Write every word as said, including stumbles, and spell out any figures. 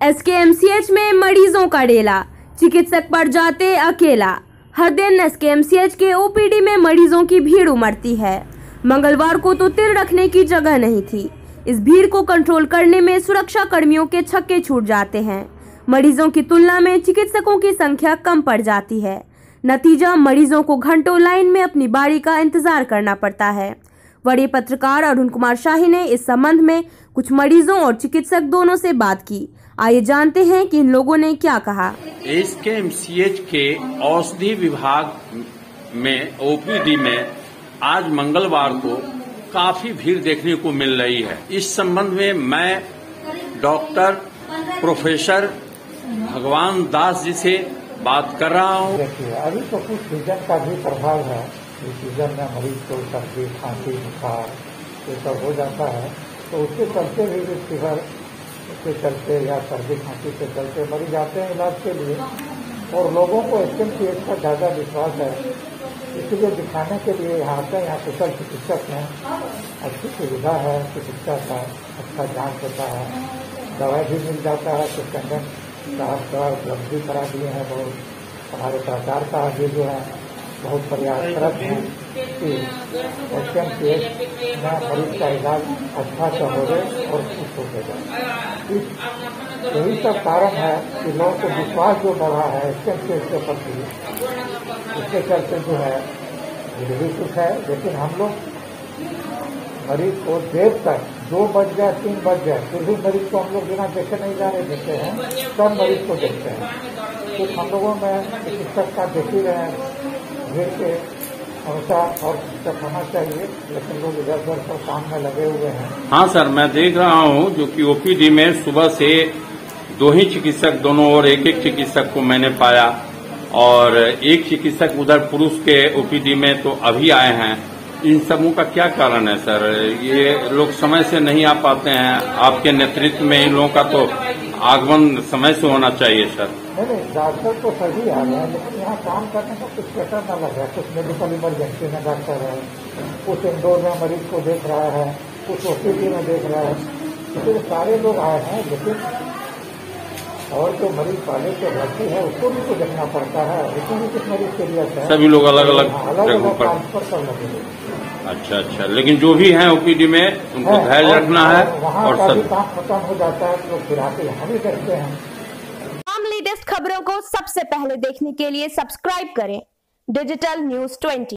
SKMCH में मरीजों का डेला, चिकित्सक पड़ जाते अकेला। हर दिन एसकेएमसीएच के ओपीडी में मरीजों की भीड़ उमड़ती है। मंगलवार को तो तिल रखने की जगह नहीं थी। इस भीड़ को कंट्रोल करने में सुरक्षा कर्मियों के छक्के छूट जाते हैं। मरीजों की तुलना में चिकित्सकों की संख्या कम पड़ जाती है। नतीजा, मरीजों को घंटों लाइन में अपनी बारी का इंतजार करना पड़ता है। वरीय पत्रकार अरुण कुमार शाही ने इस संबंध में कुछ मरीजों और चिकित्सक दोनों से बात की। आइए जानते हैं कि इन लोगों ने क्या कहा। एसकेएमसीएच के औषधि विभाग में ओपीडी में आज मंगलवार को काफी भीड़ देखने को मिल रही है। इस संबंध में मैं डॉक्टर प्रोफेसर भगवान दास जी से बात कर रहा हूँ। देखिए, अभी तो कुछ सीजन का भी प्रभाव है। इस सीजन में मरीज को सर्दी, खांसी, बुखार ये सब हो जाता है, तो उसके चलते भी फीवर के चलते या सर्दी खांसी के चलते मरीज आते हैं इलाज के लिए, और लोगों को एसकेएमसीएच का ज्यादा विश्वास है, इसलिए दिखाने के लिए यहाँ आते हैं। यहाँ कुशल चिकित्सक हैं, अच्छी सुविधा है, चिकित्सा का अच्छा जांच होता है, दवाई भी मिल जाता है। कुछ कंडन साहब दवा उपलब्ध भी करा दिए हैं। बहुत हमारे सरकार का आगे जो है बहुत प्रयासरत है कि एसकेएमसीएच में मरीज का इलाज अच्छा से हो जाए और खुश हो जाए। यही सब कारण है कि लोगों को विश्वास जो बढ़ा है एसकेएमसीएच के प्रति, इसके चलते जो है भी कुछ है। लेकिन हम लोग मरीज को देर तक दो बज जाए, तीन बज जाए, फिर भी मरीज को हम लोग बिना देखे नहीं जाने देते हैं। सब मरीज को देखते हैं। कुछ हम लोगों में चिकित्सक का देख ही रहे हैं, भीड़ के अनुसार और चिकित्सक होना चाहिए, लेकिन लोग इधर उधर सब काम में लगे हुए हैं। हाँ सर, मैं देख रहा हूँ जो कि ओपीडी में सुबह से दो ही चिकित्सक, दोनों और एक एक चिकित्सक को मैंने पाया, और एक चिकित्सक उधर पुरुष के ओपीडी में तो अभी आए हैं। इन सबों का क्या कारण है सर? ये लोग समय से नहीं आ पाते हैं। आपके नेतृत्व में इन लोगों का तो आगमन समय से होना चाहिए सर। नहीं नहीं, डॉक्टर तो सभी आ रहे हैं, लेकिन यहाँ काम करने का कुछ पैटर्न अलग है। कुछ मेडिकल इमरजेंसी में डॉक्टर है, कुछ इंडोर में मरीज को देख रहा है, कुछ ओपीडी में देख रहा है। इसलिए सारे लोग आए हैं, लेकिन और जो मरीज वाले जो भर्ती है उसको भी तो देखना पड़ता है। उसमें भी कुछ मरीज सीरियस है, सभी लोग अलग अलग अलग अलग ट्रांसफर कर लगे। अच्छा अच्छा, लेकिन जो भी हैं ओपीडी में उनको धैर्य रखना है, वहाँ का भी काम खत्म हो जाता है तो फिर आके यहाँ भी देखते हैं। तमाम लेटेस्ट खबरों को सबसे पहले देखने के लिए सब्सक्राइब करें डिजिटल न्यूज ट्वेंटी।